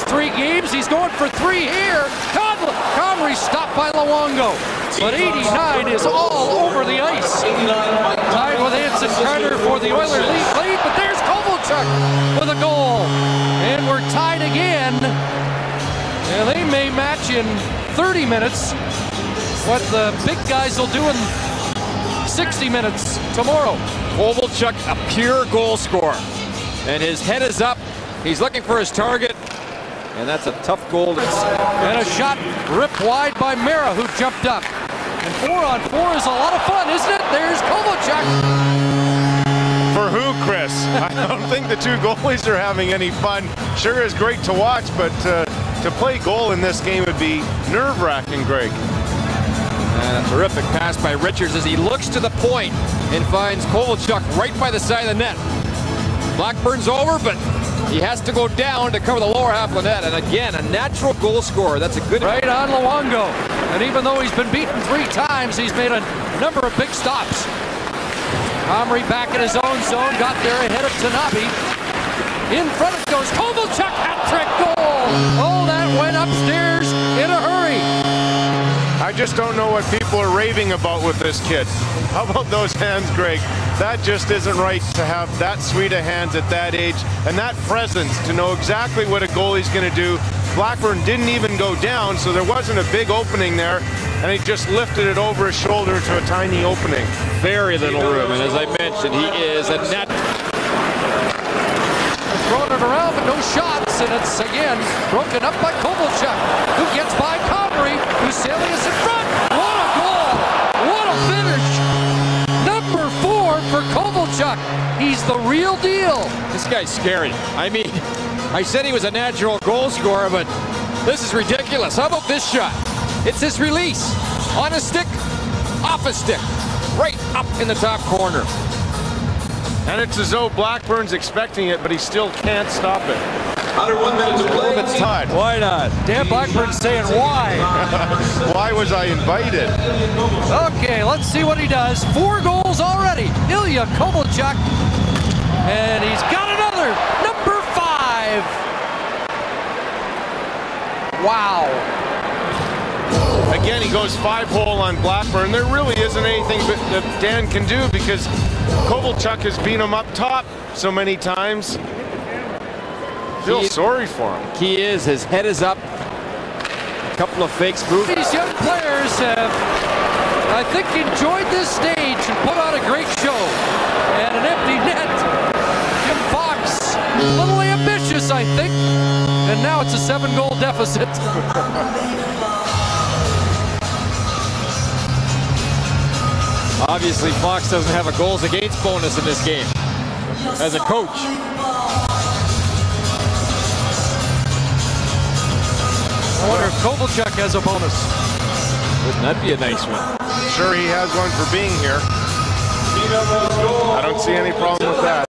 last 3 games. He's going for 3 here. Comrie stopped by Luongo. But 89 is all over the ice. Tied with Anson Carter for the Oilers lead, but there's Kovalchuk with a goal. And we're tied again. And they may match in 30 minutes what the big guys will do in 60 minutes tomorrow. Kovalchuk, a pure goal scorer. And his head is up. He's looking for his target. And that's a tough goal. And a shot ripped wide by Mara, who jumped up. And 4-on-4 is a lot of fun, isn't it? There's Kovalchuk. For who, Chris? I don't think the 2 goalies are having any fun. Sure is great to watch, but to play goal in this game would be nerve-wracking, Greg. And a terrific pass by Richards as he looks to the point and finds Kovalchuk right by the side of the net. Blackburn's over, but he has to go down to cover the lower half of the net. And again, a natural goal scorer. That's a good... Right on Luongo. And even though he's been beaten 3 times, he's made a number of big stops. Comrie back in his own zone, got there ahead of Tanabe. In front it goes Kovalchuk, hat-trick goal! Oh, that went upstairs in a hurry. I just don't know what people are raving about with this kid. How about those hands, Greg? That just isn't right to have that sweet of hands at that age and that presence to know exactly what a goalie's going to do. Blackburn didn't even go down, so there wasn't a big opening there, and he just lifted it over his shoulder to a tiny opening. Very little room, and as I mentioned, he is a net. Throwing it around, but no shots, and it's again broken up by Kovalchuk, who gets by Comrie, who's sailing us in front. What a goal! What a finish! Number 4 for Kovalchuk. He's the real deal. This guy's scary. I mean, I said he was a natural goal scorer, but this is ridiculous. How about this shot? It's his release. On a stick, off a stick, right up in the top corner. And it's as though Blackburn's expecting it, but he still can't stop it. Under 1 minute to play. It's tied. Why not? Dan Blackburn's saying why. Why was I invited? Okay, let's see what he does. 4 goals already. Ilya Kovalchuk. And he's got another. Number 5. Wow. Again, he goes 5-hole on Blackburn. There really isn't anything that Dan can do because Kovalchuk has beat him up top so many times. Feel sorry for him. He is. His head is up. A couple of fakes moved. These young players have, I think, enjoyed this stage and put on a great show. And an empty net. Jim Fox, a little ambitious, I think. And now it's a 7-goal deficit. Obviously, Fox doesn't have a goals against bonus in this game as a coach. I wonder if Kovalchuk has a bonus. Wouldn't that be a nice one? Sure, he has one for being here. I don't see any problem with that.